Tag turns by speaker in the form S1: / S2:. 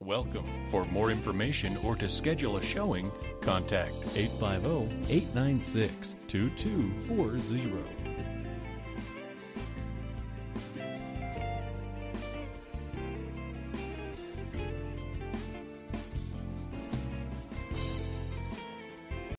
S1: Welcome. For more information or to schedule a showing, contact
S2: 850-896-2240.